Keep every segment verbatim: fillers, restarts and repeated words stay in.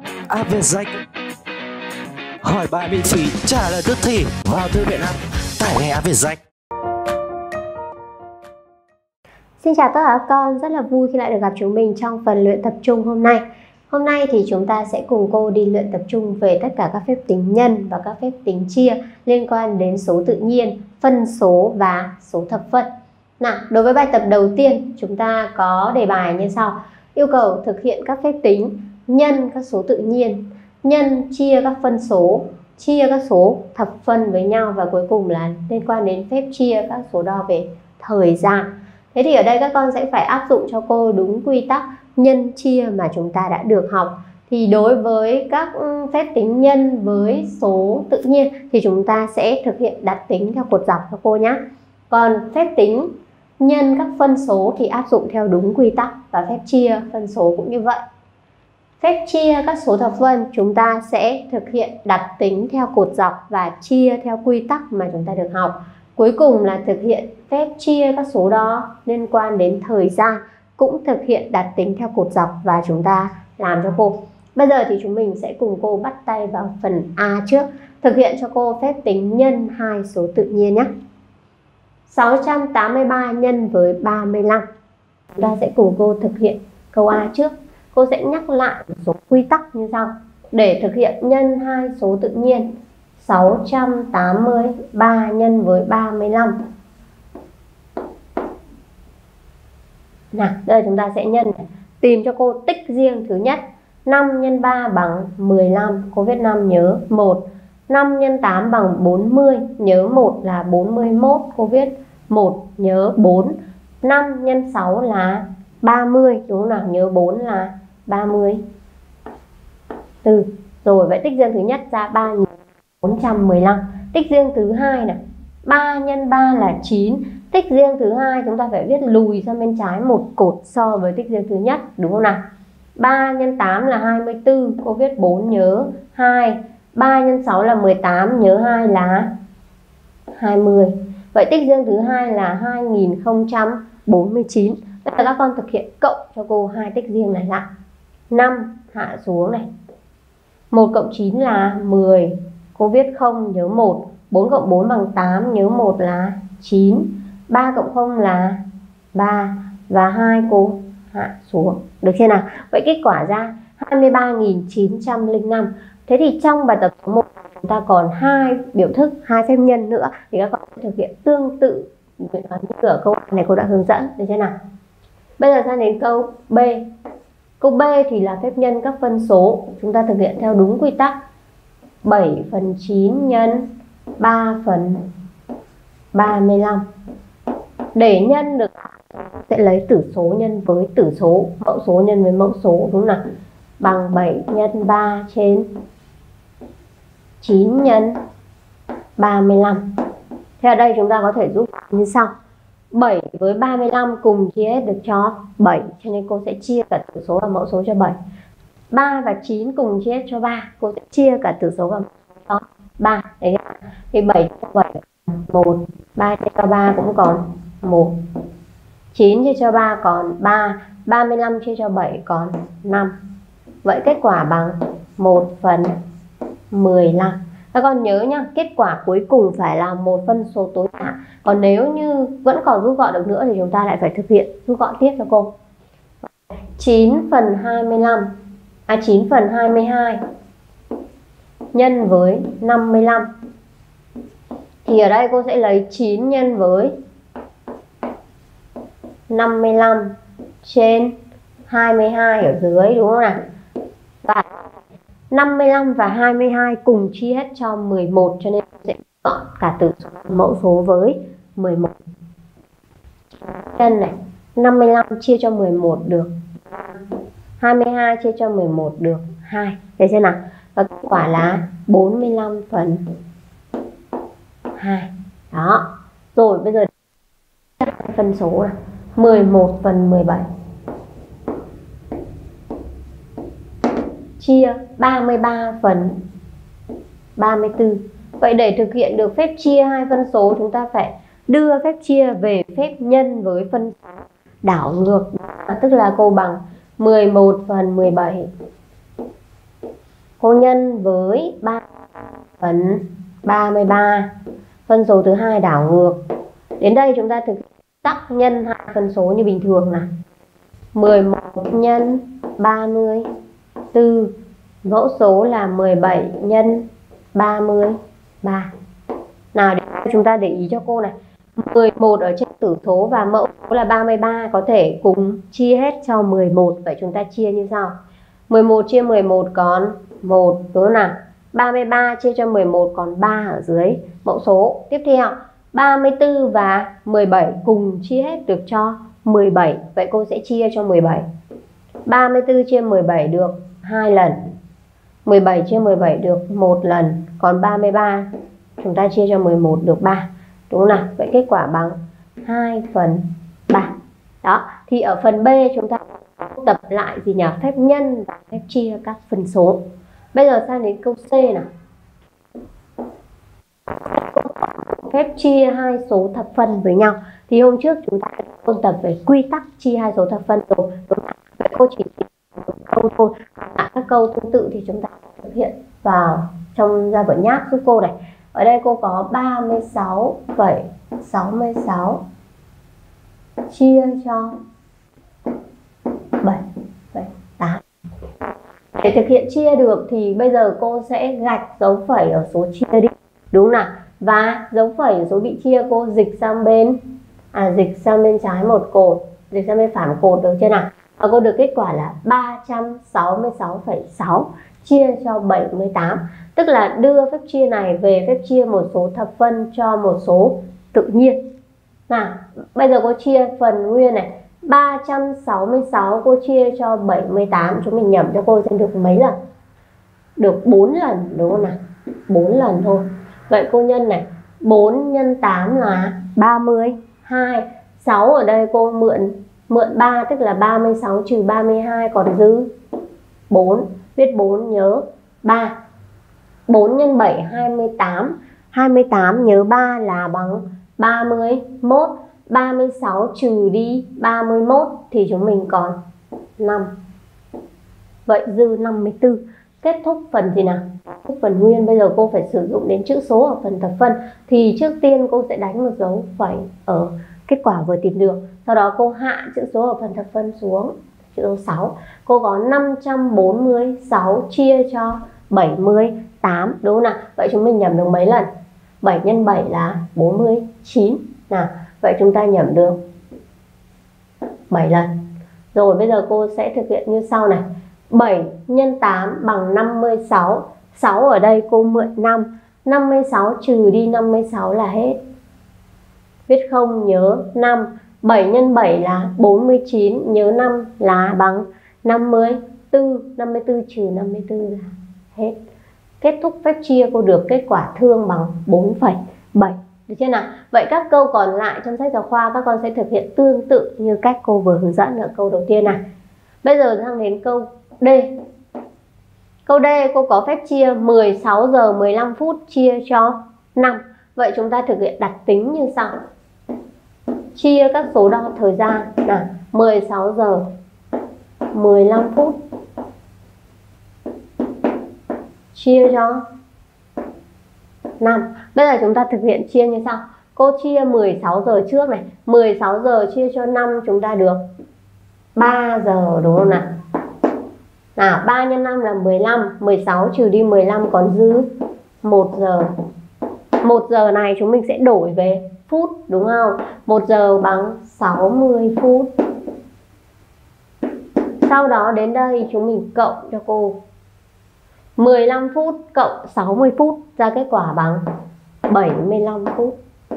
App Việt Danh. Hỏi bài miễn phí, trả lời tức thì. Vào thư viện app, tải ngay App Việt Danh. Xin chào tất cả các con, rất là vui khi lại được gặp chúng mình trong phần luyện tập trung hôm nay. Hôm nay thì chúng ta sẽ cùng cô đi luyện tập trung về tất cả các phép tính nhân và các phép tính chia liên quan đến số tự nhiên, phân số và số thập phân. Nào, đối với bài tập đầu tiên, chúng ta có đề bài như sau. Yêu cầu thực hiện các phép tính nhân các số tự nhiên, nhân chia các phân số, chia các số thập phân với nhau, và cuối cùng là liên quan đến phép chia các số đo về thời gian. Thế thì ở đây các con sẽ phải áp dụng cho cô đúng quy tắc nhân chia mà chúng ta đã được học. Thì đối với các phép tính nhân với số tự nhiên thì chúng ta sẽ thực hiện đặt tính theo cột dọc cho cô nhé. Còn phép tính nhân các phân số thì áp dụng theo đúng quy tắc, và phép chia phân số cũng như vậy. Phép chia các số thập phân chúng ta sẽ thực hiện đặt tính theo cột dọc và chia theo quy tắc mà chúng ta được học. Cuối cùng là thực hiện phép chia các số đo liên quan đến thời gian, cũng thực hiện đặt tính theo cột dọc và chúng ta làm cho cô. Bây giờ thì chúng mình sẽ cùng cô bắt tay vào phần A trước. Thực hiện cho cô phép tính nhân hai số tự nhiên nhé. sáu trăm tám mươi ba nhân với ba mươi lăm. Chúng ta sẽ cùng cô thực hiện câu A trước. Cô sẽ nhắc lại một số quy tắc như sau. Để thực hiện nhân hai số tự nhiên, sáu trăm tám mươi ba nhân với ba mươi lăm. Nào, đây chúng ta sẽ nhân này. Tìm cho cô tích riêng thứ nhất. năm nhân ba bằng mười lăm. Cô viết năm nhớ một. năm nhân tám bằng bốn mươi. Nhớ một là bốn mươi mốt. Cô viết một nhớ bốn. năm nhân sáu là ba mươi. Đúng không nào? Nhớ bốn là ba mươi tư. Rồi vậy tích riêng thứ nhất ra ba nghìn bốn trăm mười lăm. Tích riêng thứ hai này, ba nhân ba là chín. Tích riêng thứ hai chúng ta phải viết lùi sang bên trái một cột so với tích riêng thứ nhất, đúng không nào? ba nhân tám là hai mươi tư, cô viết bốn nhớ hai. ba nhân sáu là mười tám, nhớ hai là hai mươi. Vậy tích riêng thứ hai là hai nghìn không trăm bốn mươi chín. Bây giờ các con thực hiện cộng cho cô hai tích riêng này lại. năm hạ xuống này. một cộng chín là mười. Cô viết không nhớ một. bốn cộng bốn bằng tám, nhớ một là chín. ba cộng không là ba. Và hai cô hạ xuống. Được chưa nào? Vậy kết quả ra hai mươi ba nghìn chín trăm lẻ năm. Thế thì trong bài tập số một chúng ta còn hai biểu thức, hai phép nhân nữa. Thì các con thực hiện tương tự như ở câu này cô đã hướng dẫn. Được chưa nào? Bây giờ sang đến câu B. Câu B thì là phép nhân các phân số. Chúng ta thực hiện theo đúng quy tắc. bảy phần chín nhân ba phần ba mươi lăm. Để nhân được sẽ lấy tử số nhân với tử số, mẫu số nhân với mẫu số, đúng không nào? Bằng bảy nhân ba trên chín nhân ba mươi lăm. Thế ở đây chúng ta có thể rút như sau. bảy với ba mươi lăm cùng chia hết được cho bảy, cho nên cô sẽ chia cả tử số và mẫu số cho bảy. ba và chín cùng chia hết cho ba, cô sẽ chia cả tử số và mẫu số cho ba. Đấy, thì bảy cho bảy một, ba chia cho ba cũng còn một, chín chia cho ba còn ba, ba mươi lăm chia cho bảy còn năm. Vậy kết quả bằng một phần mười lăm. Các con nhớ nhá, kết quả cuối cùng phải là một phân số tối đa. Còn nếu như vẫn còn rút gọn được nữa thì chúng ta lại phải thực hiện rút gọn tiếp cho cô. chín phần hai mươi lăm, à chín phần hai mươi hai nhân với năm mươi lăm. Thì ở đây cô sẽ lấy chín nhân với năm mươi lăm trên hai mươi hai ở dưới, đúng không nào? Và năm mươi lăm và hai mươi hai cùng chia hết cho mười một, cho nên sẽ gọn cả tử số mẫu số với mười một. Nhân này, năm mươi lăm chia cho mười một được hai mươi hai chia cho mười một được hai. Thấy chưa nào? Và kết quả là bốn mươi lăm phần hai. Đó. Rồi bây giờ phân số này, mười một phần mười bảy chia ba mươi ba phần ba mươi tư. Vậy để thực hiện được phép chia hai phân số, chúng ta phải đưa phép chia về phép nhân với phân số đảo ngược, tức là cô bằng mười một phần mười bảy Cô nhân với ba phần ba mươi ba. Phân số thứ hai đảo ngược. Đến đây chúng ta thực tắc nhân hai phân số như bình thường này. mười một nhân ba mươi tư. Mẫu số là mười bảy nhân ba mươi ba. Nào để chúng ta để ý cho cô này. mười một ở trên tử số và mẫu số là ba mươi ba có thể cùng chia hết cho mười một. Vậy chúng ta chia như sau. mười một chia mười một còn một, đúng không nào? ba mươi ba chia cho mười một còn ba ở dưới mẫu số. Tiếp theo, ba mươi tư và mười bảy cùng chia hết được cho mười bảy. Vậy cô sẽ chia cho mười bảy. ba mươi tư chia mười bảy được hai lần. mười bảy chia mười bảy được một lần. Còn ba mươi ba chúng ta chia cho mười một được ba. Đúng không nào? Vậy kết quả bằng hai phần ba. Đó, thì ở phần B chúng ta tập lại gì nhỉ? Phép nhân và phép chia các phân số. Bây giờ sang đến câu C nào. Phép chia hai số thập phân với nhau. Thì hôm trước chúng ta đã ôn tập về quy tắc chia hai số thập phân rồi. Đúng không? Vậy cô chỉ một câu thôi. Các câu tương tự thì chúng ta thực hiện vào trong ra vở nháp giúp cô này. Ở đây cô có ba mươi sáu phẩy sáu mươi sáu chia cho bảy phẩy tám. Để thực hiện chia được thì bây giờ cô sẽ gạch dấu phẩy ở số chia đi. Đúng không nào? Và dấu phẩy ở số bị chia cô dịch sang bên à dịch sang bên trái một cột, dịch sang bên phải một cột, được chưa nào? Và cô được kết quả là ba trăm sáu mươi sáu phẩy sáu chia cho bảy mươi tám. Tức là đưa phép chia này về phép chia một số thập phân cho một số tự nhiên. Nào, bây giờ cô chia phần nguyên này, ba trăm sáu mươi sáu cô chia cho bảy mươi tám, chúng mình nhẩm cho cô xem được mấy lần? Được bốn lần, đúng không nào? bốn lần thôi. Vậy cô nhân này, bốn nhân tám là ba mươi hai. sáu ở đây cô mượn mượn ba, tức là ba mươi sáu trừ ba mươi hai còn dư bốn. Viết bốn nhớ ba. bốn nhân bảy hai mươi tám. hai mươi tám nhớ ba là bằng ba mươi mốt. ba mươi sáu trừ đi ba mươi mốt thì chúng mình còn năm. Vậy dư năm mươi tư. Kết thúc phần gì nào? Kết thúc phần nguyên. Bây giờ cô phải sử dụng đến chữ số ở phần thập phân. Thì trước tiên cô sẽ đánh một dấu phẩy ở kết quả vừa tìm được. Sau đó cô hạ chữ số ở phần thập phân xuống, chữ số sáu. Cô có năm trăm bốn mươi sáu chia cho bảy mươi tám, đúng không nào? Vậy chúng mình nhẩm được mấy lần? bảy nhân bảy là bốn mươi chín. Nào, vậy chúng ta nhẩm được bảy lần. Rồi bây giờ cô sẽ thực hiện như sau này. bảy nhân tám bằng năm mươi sáu. sáu ở đây cô mượn năm. năm mươi sáu trừ đi năm mươi sáu là hết. Viết không nhớ năm. bảy nhân bảy là bốn mươi chín, nhớ năm là bằng năm mươi tư. năm mươi tư trừ năm mươi tư là hết. Kết thúc phép chia cô được kết quả thương bằng bốn phẩy bảy. Được chưa nào? Vậy các câu còn lại trong sách giáo khoa các con sẽ thực hiện tương tự như cách cô vừa hướng dẫn ở câu đầu tiên này. Bây giờ sang đến câu D. Câu D cô có phép chia mười sáu giờ mười lăm phút chia cho năm. Vậy chúng ta thực hiện đặt tính như sau. Chia các số đo thời gian là mười sáu giờ mười lăm phút chia cho năm. Bây giờ chúng ta thực hiện chia như sau. Cô chia mười sáu giờ trước này. mười sáu giờ chia cho năm chúng ta được ba giờ, đúng không nào? Nào, ba nhân năm là mười lăm. mười sáu trừ đi mười lăm còn dư một giờ. một giờ này chúng mình sẽ đổi về phút, đúng không? một giờ bằng sáu mươi phút. Sau đó đến đây chúng mình cộng cho cô mười lăm phút cộng sáu mươi phút ra kết quả bằng bảy mươi lăm phút.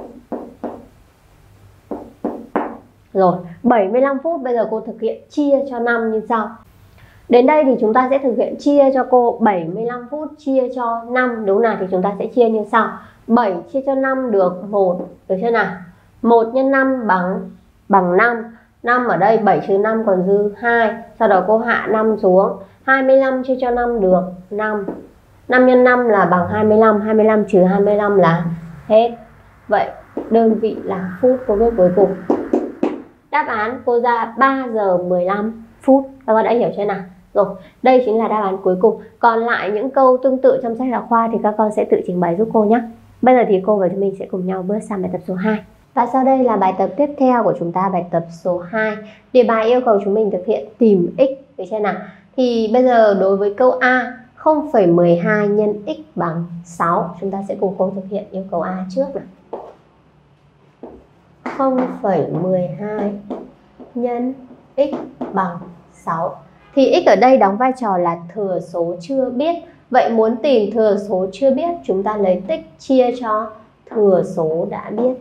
Rồi, bảy mươi lăm phút bây giờ cô thực hiện chia cho năm như sau. Đến đây thì chúng ta sẽ thực hiện chia cho cô bảy mươi lăm phút chia cho năm, đúng nào? Thì chúng ta sẽ chia như sau. bảy chia cho năm được một, được chưa nào? một nhân năm bằng bằng năm. năm ở đây bảy trừ năm còn dư hai. Sau đó cô hạ năm xuống. hai mươi lăm chia cho năm được năm. năm nhân năm là bằng hai mươi lăm. hai mươi lăm trừ hai mươi lăm là hết. Vậy đơn vị là phút cô viết cuối cùng. Đáp án cô ra ba giờ mười lăm phút. Các bạn đã hiểu chưa nào? Rồi, đây chính là đáp án cuối cùng. Còn lại những câu tương tự trong sách giáo khoa thì các con sẽ tự trình bày giúp cô nhé. Bây giờ thì cô và chúng mình sẽ cùng nhau bước sang bài tập số hai. Và sau đây là bài tập tiếp theo của chúng ta, bài tập số hai. Đề bài yêu cầu chúng mình thực hiện tìm x, được chưa nào? Thì bây giờ đối với câu A, không phẩy mười hai nhân x bằng sáu. Chúng ta sẽ cùng cô thực hiện yêu cầu A trước nào. không phẩy mười hai nhân x bằng sáu. Thì x ở đây đóng vai trò là thừa số chưa biết. Vậy muốn tìm thừa số chưa biết, chúng ta lấy tích chia cho thừa số đã biết.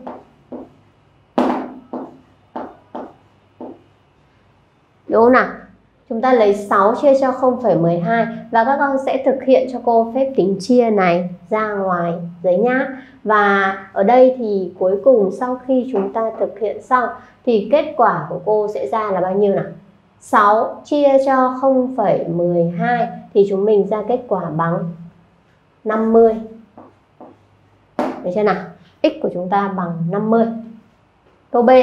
Đúng không nào? Chúng ta lấy sáu chia cho không phẩy mười hai và các con sẽ thực hiện cho cô phép tính chia này ra ngoài giấy nhá. Và ở đây thì cuối cùng sau khi chúng ta thực hiện xong thì kết quả của cô sẽ ra là bao nhiêu nào? sáu chia cho không phẩy mười hai thì chúng mình ra kết quả bằng năm mươi. Được chưa nào? X của chúng ta bằng năm mươi. Câu B.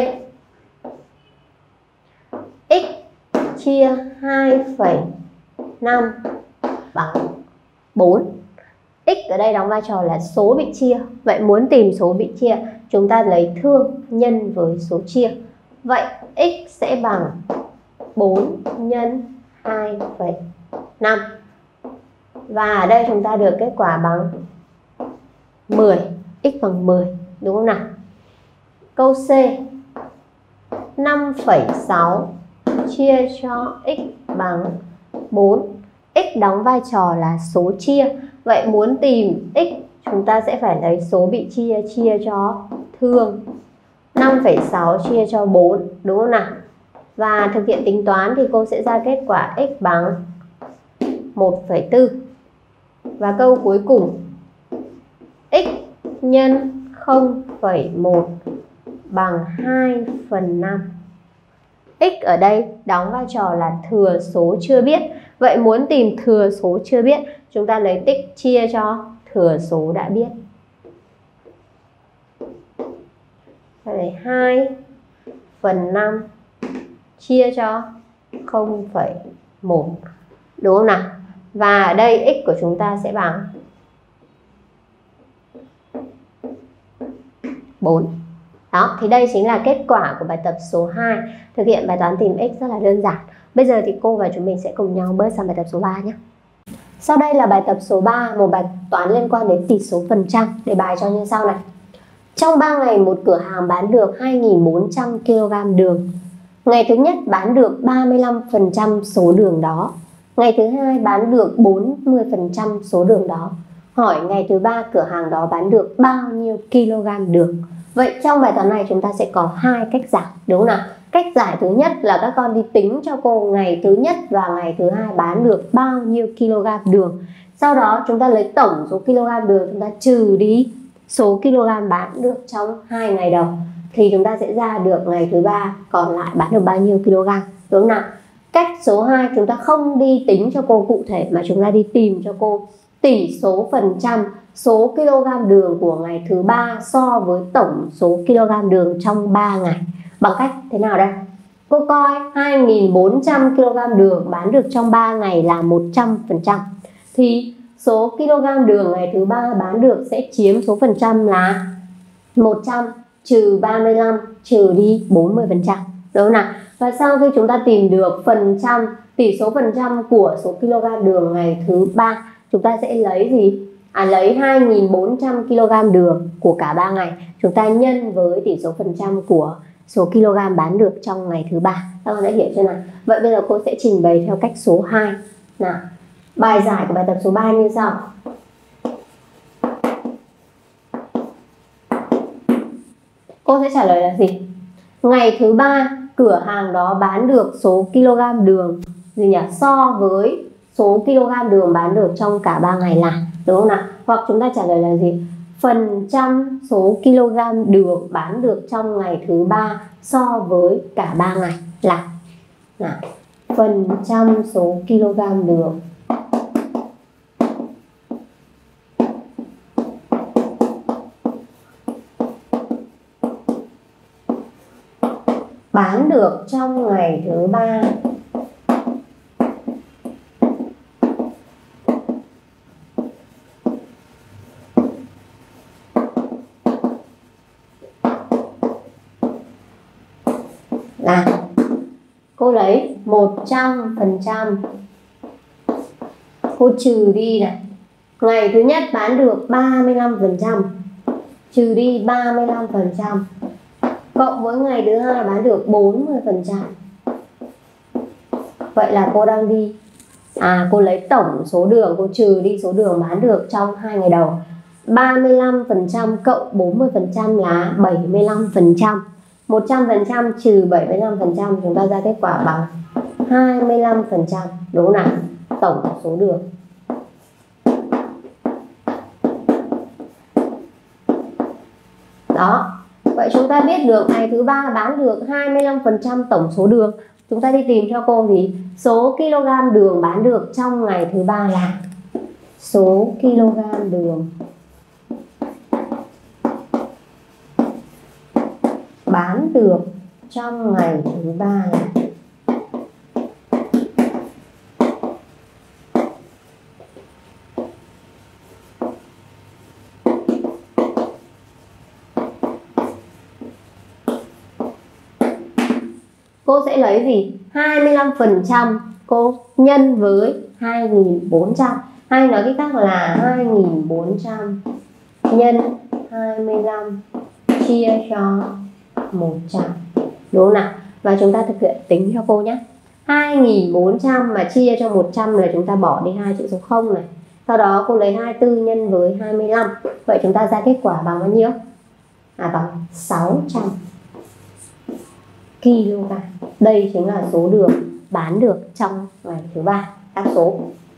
X chia hai phẩy năm bằng bốn. X ở đây đóng vai trò là số bị chia. Vậy muốn tìm số bị chia, chúng ta lấy thương nhân với số chia. Vậy x sẽ bằng bốn nhân hai phẩy năm. Và ở đây chúng ta được kết quả bằng mười. X bằng mười, đúng không nào? Câu C. năm phẩy sáu chia cho x bằng bốn. X đóng vai trò là số chia. Vậy muốn tìm x, chúng ta sẽ phải lấy số bị chia chia cho thương. năm phẩy sáu chia cho bốn, đúng không nào? Và thực hiện tính toán thì cô sẽ ra kết quả x bằng một phẩy bốn. Và câu cuối cùng, x nhân không phẩy một bằng hai phần năm. X ở đây đóng vai trò là thừa số chưa biết. Vậy muốn tìm thừa số chưa biết, chúng ta lấy tích chia cho thừa số đã biết. Đây hai phần năm chia cho không phẩy một, đúng không nào? Và ở đây x của chúng ta sẽ bằng bốn. Đó, thì đây chính là kết quả của bài tập số hai. Thực hiện bài toán tìm x rất là đơn giản. Bây giờ thì cô và chúng mình sẽ cùng nhau bước sang bài tập số ba nhé. Sau đây là bài tập số ba, một bài toán liên quan đến tỷ số phần trăm. Đề bài cho như sau này. Trong ba ngày một cửa hàng bán được hai nghìn bốn trăm ki lô gam đường. Ngày thứ nhất bán được ba mươi lăm phần trăm số đường đó. Ngày thứ hai bán được bốn mươi phần trăm số đường đó. Hỏi ngày thứ ba cửa hàng đó bán được bao nhiêu kg đường? Vậy trong bài toán này chúng ta sẽ có hai cách giải, đúng không nào? Cách giải thứ nhất là các con đi tính cho cô ngày thứ nhất và ngày thứ hai bán được bao nhiêu kg đường. Sau đó chúng ta lấy tổng số kg đường, chúng ta trừ đi số kg bán được trong hai ngày đầu. Thì chúng ta sẽ ra được ngày thứ ba còn lại bán được bao nhiêu kg, đúng không nào? Cách số hai chúng ta không đi tính cho cô cụ thể mà chúng ta đi tìm cho cô tỷ số phần trăm số kg đường của ngày thứ ba so với tổng số kg đường trong ba ngày. Bằng cách thế nào đây? Cô coi hai nghìn bốn trăm kg đường bán được trong ba ngày là một trăm phần trăm. Thì số kg đường ngày thứ ba bán được sẽ chiếm số phần trăm là một trăm trừ ba mươi lăm trừ đi bốn mươi phần trăm. Đúng không nào? Và sau khi chúng ta tìm được phần trăm, tỷ số phần trăm của số kg đường ngày thứ ba, chúng ta sẽ lấy gì? À, lấy hai nghìn bốn trăm kg đường của cả ba ngày, chúng ta nhân với tỷ số phần trăm của số kg bán được trong ngày thứ ba. Các con đã hiểu chưa nào? Vậy bây giờ cô sẽ trình bày theo cách số hai. Nào, bài giải của bài tập số ba như sau. Cô sẽ trả lời là gì? Ngày thứ ba cửa hàng đó bán được số kg đường gì nhỉ? So với số kg đường bán được trong cả ba ngày là, đúng không nào? Hoặc chúng ta trả lời là gì? Phần trăm số kg đường bán được trong ngày thứ ba so với cả ba ngày là, nào, phần trăm số kg đường bán được trong ngày thứ ba là cô lấy một trăm phần trăm, cô trừ đi này, ngày thứ nhất bán được ba mươi lăm phần trăm, trừ đi ba mươi lăm phần trăm, cộng với ngày thứ hai bán được bốn mươi phần trăm. Vậy là cô đang đi, à cô lấy tổng số đường, cô trừ đi số đường bán được trong hai ngày đầu. ba mươi lăm phần trăm cộng bốn mươi phần trăm là bảy mươi lăm phần trăm. một trăm phần trăm trừ bảy mươi lăm phần trăm chúng ta ra kết quả bằng hai mươi lăm phần trăm, đúng không nào? Tổng số đường. Đó. Vậy chúng ta biết được ngày thứ ba bán được hai mươi lăm phần trăm tổng số đường. Chúng ta đi tìm cho cô thì số kg đường bán được trong ngày thứ ba là số kg đường bán được trong ngày thứ ba là cô sẽ lấy gì? hai mươi lăm phần trăm cô nhân với hai nghìn bốn trăm. Hay nói cách khác là hai nghìn bốn trăm nhân hai mươi lăm chia cho một trăm. Đúng không nào? Và chúng ta thực hiện tính cho cô nhé. hai nghìn bốn trăm mà chia cho một trăm là chúng ta bỏ đi hai chữ số không này. Sau đó cô lấy hai mươi tư nhân với hai mươi lăm. Vậy chúng ta ra kết quả bằng bao nhiêu? À bằng sáu trăm ki lô gam. Đây chính là số đường bán được trong ngày thứ ba. Đáp số.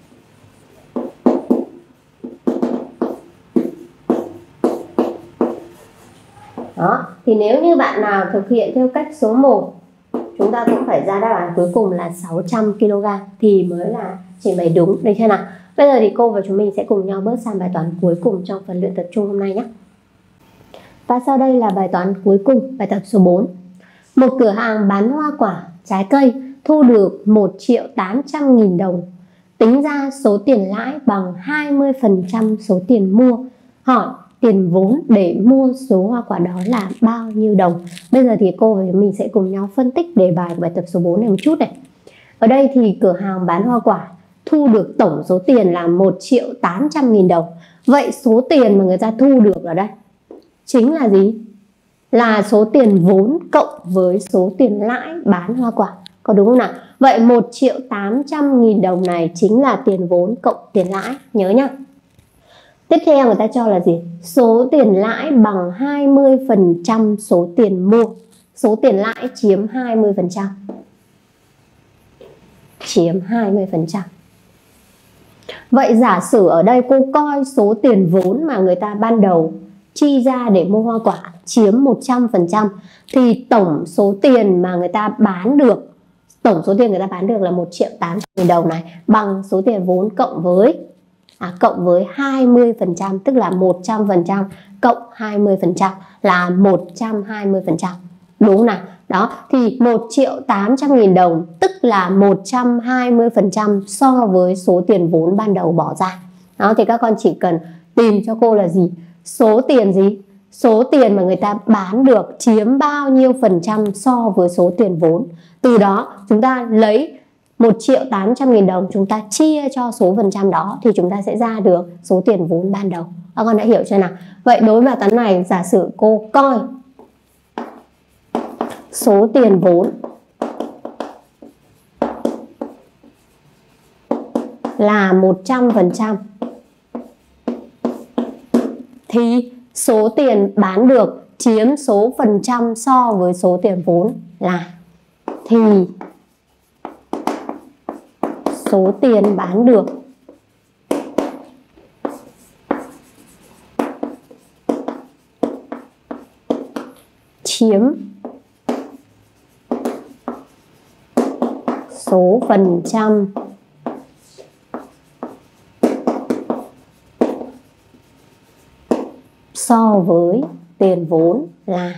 Đó, thì nếu như bạn nào thực hiện theo cách số một, chúng ta cũng phải ra đáp án cuối cùng là sáu trăm ki lô gam thì mới là trình bày đúng. Được chưa nào? Bây giờ thì cô và chúng mình sẽ cùng nhau bước sang bài toán cuối cùng trong phần luyện tập trung hôm nay nhé. Và sau đây là bài toán cuối cùng, bài tập số bốn. Một cửa hàng bán hoa quả, trái cây thu được một triệu tám trăm nghìn đồng. Tính ra số tiền lãi bằng hai mươi phần trăm số tiền mua. Hỏi tiền vốn để mua số hoa quả đó là bao nhiêu đồng? Bây giờ thì cô và mình sẽ cùng nhau phân tích đề bài của bài tập số bốn này một chút này. Ở đây thì cửa hàng bán hoa quả thu được tổng số tiền là một triệu tám trăm nghìn đồng. Vậy số tiền mà người ta thu được ở đây chính là gì? Là số tiền vốn cộng với số tiền lãi bán hoa quả. Có đúng không nào? Vậy một triệu tám trăm nghìn đồng này chính là tiền vốn cộng tiền lãi. Nhớ nhá. Tiếp theo người ta cho là gì? Số tiền lãi bằng hai mươi phần trăm số tiền mua. Số tiền lãi chiếm hai mươi phần trăm. Chiếm hai mươi phần trăm. Vậy giả sử ở đây cô coi số tiền vốn mà người ta ban đầu chi ra để mua hoa quả chiếm một trăm phần trăm thì tổng số tiền mà người ta bán được, tổng số tiền người ta bán được là một triệu tám trăm nghìn đồng này bằng số tiền vốn cộng với à, cộng với hai mươi phần trăm, tức là một trăm phần trăm cộng hai mươi phần trăm là một trăm hai mươi phần trăm. Đúng không nào? Đó, thì một triệu tám trăm nghìn đồng tức là một trăm hai mươi phần trăm so với số tiền vốn ban đầu bỏ ra. Đó, thì các con chỉ cần tìm cho cô là gì? Số tiền gì? Số tiền mà người ta bán được chiếm bao nhiêu phần trăm so với số tiền vốn. Từ đó chúng ta lấy một triệu tám trăm nghìn đồng, chúng ta chia cho số phần trăm đó thì chúng ta sẽ ra được số tiền vốn ban đầu. Các con đã hiểu chưa nào? Vậy đối với bài toán này, giả sử cô coi số tiền vốn là một trăm phần trăm thì số tiền bán được chiếm số phần trăm so với số tiền vốn là thì số tiền bán được chiếm số phần trăm so với tiền vốn là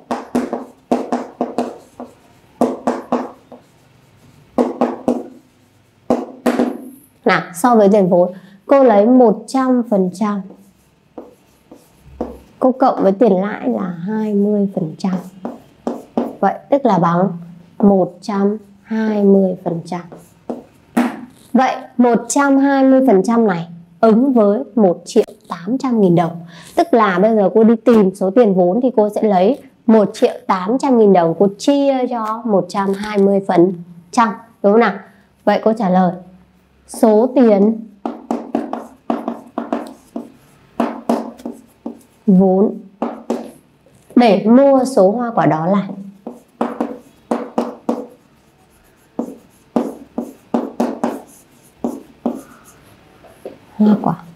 nào, so với tiền vốn cô lấy một trăm phần trăm, cô cộng với tiền lãi là hai mươi phần trăm. Vậy tức là bằng một trăm hai mươi phần trăm. Vậy một trăm hai mươi phần trăm này ứng với một triệu tám trăm nghìn đồng. Tức là bây giờ cô đi tìm số tiền vốn thì cô sẽ lấy một triệu tám trăm nghìn đồng, cô chia cho một trăm hai mươi phần trăm, đúng không nào? Vậy cô trả lời số tiền vốn để mua số hoa quả đó là hoa quả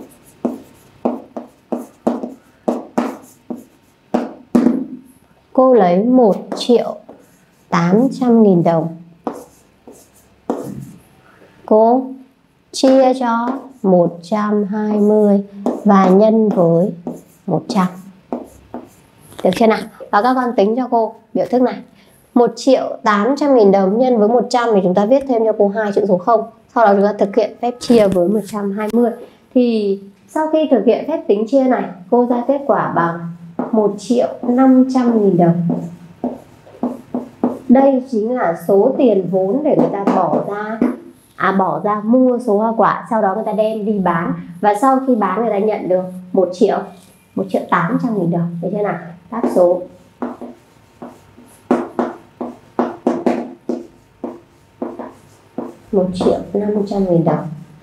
cô lấy một triệu tám trăm nghìn đồng, cô chia cho một trăm hai mươi và nhân với một trăm. Được chưa nào? Và các con tính cho cô biểu thức này. một triệu tám trăm nghìn đồng nhân với một trăm thì chúng ta viết thêm cho cô hai chữ số không. Sau đó chúng ta thực hiện phép chia với một trăm hai mươi. Thì sau khi thực hiện phép tính chia này, cô ra kết quả bằng một triệu năm trăm nghìn đồng. Đây chính là số tiền vốn để người ta bỏ ra à, bỏ ra mua số hoa quả, sau đó người ta đem đi bán, và sau khi bán người ta nhận được một triệu một triệu tám trăm nghìn đồng. Được chưa nào? Đáp số một triệu năm trăm nghìn đồng.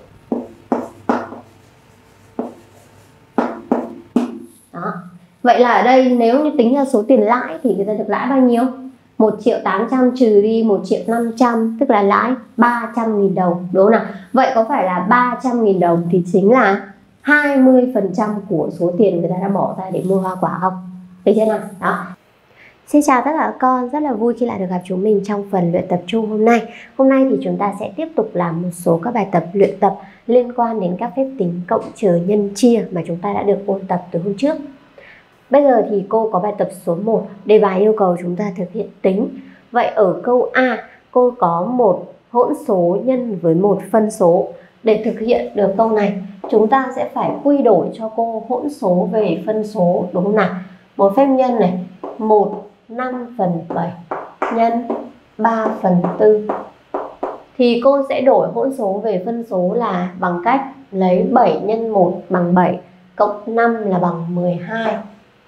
Đó. Vậy là ở đây nếu như tính ra số tiền lãi thì người ta được lãi bao nhiêu? một triệu tám trăm trừ đi một triệu năm trăm, tức là lãi ba trăm nghìn đồng, đúng không nào? Vậy có phải là ba trăm nghìn đồng thì chính là hai mươi phần trăm của số tiền người ta đã bỏ ra để mua hoa quả không? Được chưa nào? Đó. Xin chào tất cả các con, rất là vui khi lại được gặp chúng mình trong phần luyện tập chung hôm nay. Hôm nay thì chúng ta sẽ tiếp tục làm một số các bài tập luyện tập liên quan đến các phép tính cộng trừ nhân chia mà chúng ta đã được ôn tập từ hôm trước. Bây giờ thì cô có bài tập số một, đề bài yêu cầu chúng ta thực hiện tính. Vậy ở câu A, cô có một hỗn số nhân với một phân số. Để thực hiện được câu này, chúng ta sẽ phải quy đổi cho cô hỗn số về phân số, đúng không nào? Một phép nhân này, một năm phần bảy nhân ba phần tư. Thì cô sẽ đổi hỗn số về phân số là bằng cách lấy bảy nhân một bằng bảy, cộng năm là bằng mười hai.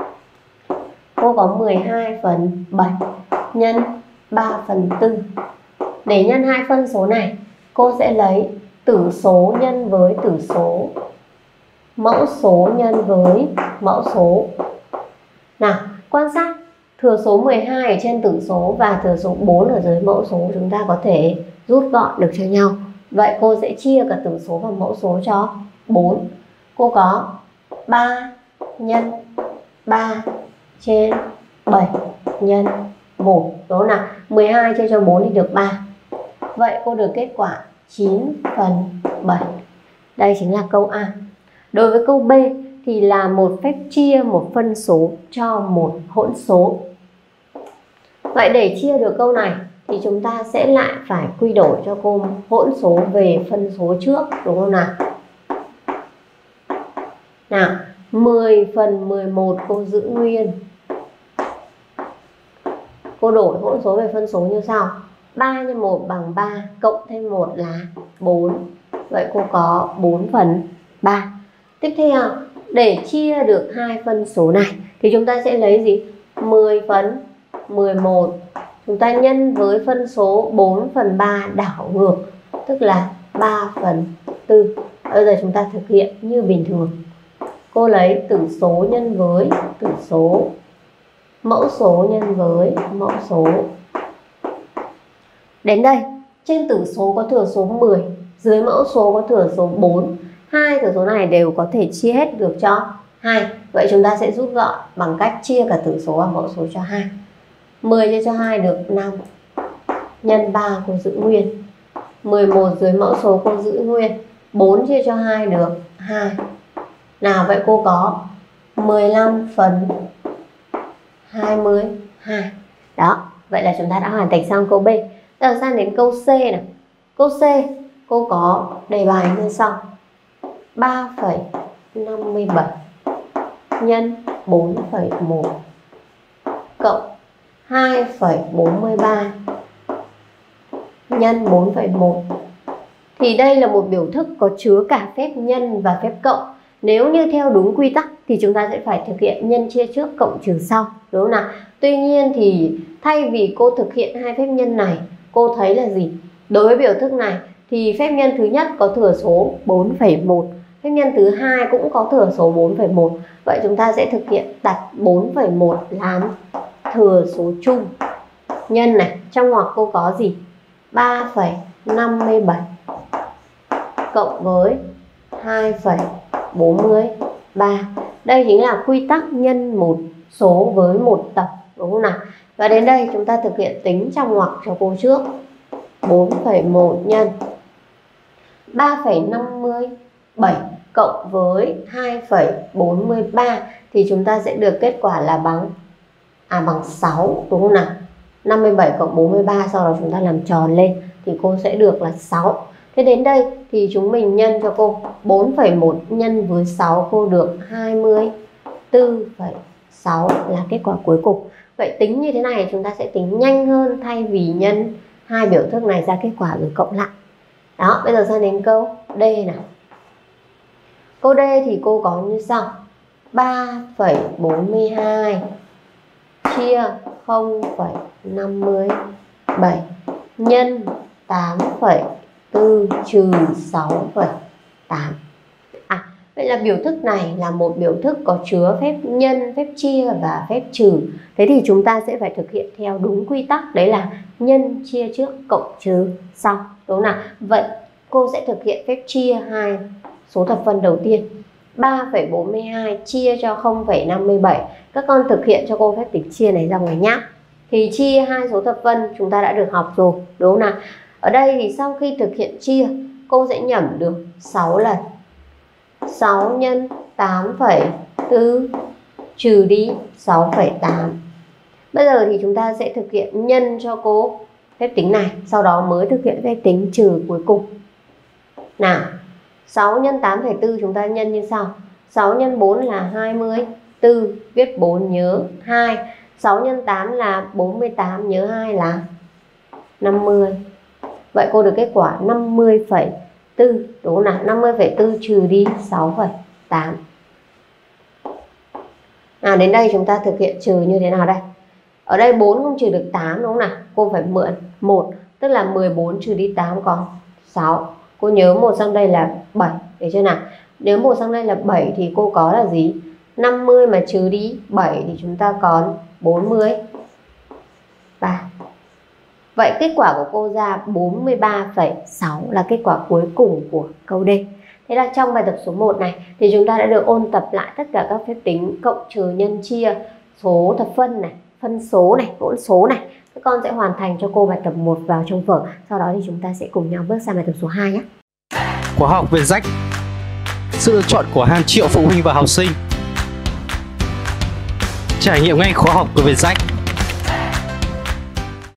Cô có mười hai phần bảy nhân ba phần tư. Để nhân hai phân số này, cô sẽ lấy tử số nhân với tử số, mẫu số nhân với mẫu số. Nào, quan sát thừa số mười hai ở trên tử số và thừa số bốn ở dưới mẫu số chúng ta có thể rút gọn được cho nhau. Vậy cô sẽ chia cả tử số và mẫu số cho bốn. Cô có ba nhân ba trên bảy nhân một, đúng không nào? mười hai chia cho bốn thì được ba. Vậy cô được kết quả chín phần bảy. Đây chính là câu A. Đối với câu B thì là một phép chia một phân số cho một hỗn số. Vậy để chia được câu này thì chúng ta sẽ lại phải quy đổi cho cô hỗn số về phân số trước, đúng không nào? Nào, mười phần mười một cô giữ nguyên. Cô đổi hỗn số về phân số như sau. ba nhân một bằng ba, cộng thêm một là bốn. Vậy cô có bốn phần ba. Tiếp theo, để chia được hai phân số này thì chúng ta sẽ lấy gì? mười phần mười một. Chúng ta nhân với phân số bốn phần ba đảo ngược, tức là ba phần tư. Bây giờ chúng ta thực hiện như bình thường. Cô lấy tử số nhân với tử số, mẫu số nhân với mẫu số. Đến đây, trên tử số có thừa số mười, dưới mẫu số có thừa số bốn. Hai tử số này đều có thể chia hết được cho hai. Vậy chúng ta sẽ rút gọn bằng cách chia cả tử số và mẫu số cho hai. mười chia cho hai được năm. Nhân ba cô giữ nguyên. mười một dưới mẫu số cô giữ nguyên. bốn chia cho hai được hai. Nào, vậy cô có mười lăm phần hai mươi hai. Đó, vậy là chúng ta đã hoàn thành xong câu B. Giờ sang đến câu C này. Câu C, cô có đề bài như sau. ba phẩy năm mươi bảy nhân bốn phẩy một cộng hai phẩy bốn mươi ba nhân bốn phẩy một. Thì đây là một biểu thức có chứa cả phép nhân và phép cộng. Nếu như theo đúng quy tắc thì chúng ta sẽ phải thực hiện nhân chia trước cộng trừ sau, đúng không nào? Tuy nhiên thì thay vì cô thực hiện hai phép nhân này, cô thấy là gì? Đối với biểu thức này thì phép nhân thứ nhất có thừa số bốn phẩy một, phép nhân thứ hai cũng có thừa số bốn phẩy một. Vậy chúng ta sẽ thực hiện đặt bốn phẩy một làm thừa số chung. Nhân này, trong ngoặc cô có gì? ba phẩy năm mươi bảy cộng với hai phẩy bốn mươi ba. Đây chính là quy tắc nhân một số với một tập, đúng không nào? Và đến đây chúng ta thực hiện tính trong ngoặc cho cô trước. bốn phẩy một nhân ba phẩy năm mươi bảy cộng với hai phẩy bốn mươi ba thì chúng ta sẽ được kết quả là bằng à bằng sáu, đúng không nào? năm mươi bảy cộng bốn mươi ba, sau đó chúng ta làm tròn lên thì cô sẽ được là sáu. Thế đến đây thì chúng mình nhân cho cô bốn phẩy một nhân với sáu, cô được hai mươi tư phẩy sáu là kết quả cuối cùng. Vậy tính như thế này chúng ta sẽ tính nhanh hơn, thay vì nhân hai biểu thức này ra kết quả rồi cộng lại. Đó, bây giờ sang đến câu D nào. Câu D thì cô có như sau: ba phẩy bốn mươi hai chia không phẩy năm mươi bảy nhân tám phẩy bốn trừ sáu phẩy tám. À, vậy là biểu thức này là một biểu thức có chứa phép nhân, phép chia và phép trừ. Thế thì chúng ta sẽ phải thực hiện theo đúng quy tắc, đấy là nhân chia trước cộng trừ sau, đúng không nào? Vậy cô sẽ thực hiện phép chia hai số thập phân đầu tiên. ba phẩy bốn mươi hai chia cho không phẩy năm mươi bảy. Các con thực hiện cho cô phép tính chia này ra ngoài nhá. Thì chia hai số thập phân chúng ta đã được học rồi, đúng không nào? Ở đây thì sau khi thực hiện chia, cô sẽ nhẩm được sáu lần. sáu nhân tám phẩy bốn trừ đi sáu phẩy tám. Bây giờ thì chúng ta sẽ thực hiện nhân cho cô phép tính này, sau đó mới thực hiện phép tính trừ cuối cùng. Nào, sáu nhân tám phẩy bốn chúng ta nhân như sau. sáu nhân bốn là hai mươi tư, viết bốn nhớ hai. sáu nhân tám là bốn mươi tám, nhớ hai là năm mươi. Vậy cô được kết quả năm mươi phẩy bốn, đúng không nào? năm mươi phẩy bốn trừ đi sáu phẩy tám. À, đến đây chúng ta thực hiện trừ như thế nào đây? Ở đây bốn không trừ được tám, đúng không nào? Cô phải mượn một, tức là mười bốn trừ đi tám còn sáu. Cô nhớ một sang đây là bảy, để chưa nào? Nếu một sang đây là bảy thì cô có là gì? năm mươi mà trừ đi bảy thì chúng ta còn bốn mươi ba. Vậy kết quả của cô ra bốn mươi ba phẩy sáu là kết quả cuối cùng của câu D. Thế là trong bài tập số một này thì chúng ta đã được ôn tập lại tất cả các phép tính cộng trừ nhân chia, số thập phân này, phân số này, hỗn số này. Các con sẽ hoàn thành cho cô bài tập một vào trong vở. Sau đó thì chúng ta sẽ cùng nhau bước sang bài tập số hai nhé. Khóa học Vietjet, sự lựa chọn của hàng triệu phụ huynh và học sinh. Trải nghiệm ngay khóa học của Vietjet.